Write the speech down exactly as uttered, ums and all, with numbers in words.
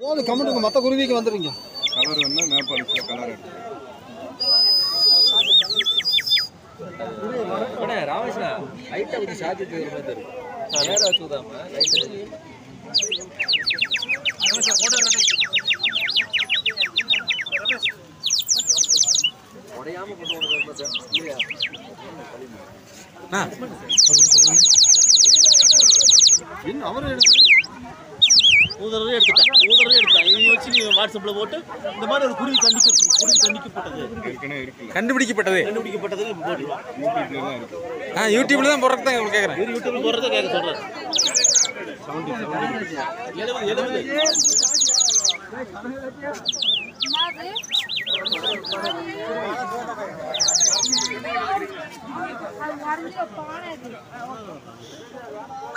போது கமெண்ட்டுங்க மற்ற குருவிக்கு வந்துடுங்க. கலர் வேணா மேப் அடிச்சு கலர் எடுத்து அண்ணே ராமேஷ்ணா லைட்டா கொஞ்சம் சார்ஜ் ஏத்துற மாதிரி தெரியும். நேரா வச்சுதாம லைட் ராமேஷ்ணா போட்டோ ரெடி. ரமேஷ் உடையாம கொண்டு வரது மாதிரி இல்லையா? ஆ சொல்லுங்க. என்ன அவரே எடுத்து ஊதரவே எடுத்துட்டேன் ஊதரவே எடுத்துட்டேன் இதை வச்சு நீ வாட்ஸ்அப்பில் போட்டு இந்த மாதிரி ஒரு குருவி கண்டிக்க குருவி கண்டிக்கப்பட்டது ஏற்கனவே இருக்குல்ல கண்டுபிடிக்கப்பட்டது கண்டுபிடிக்கப்பட்டது போட்டுருவோம். யூடியூப்ல தான் இருக்கு. ஆ யூடியூப்ல தான் போடுறது தான் கேட்குறேன். இது யூடியூப்ல போடுறத கேட்க சொல்கிறேன். எழுபது எழுபது அது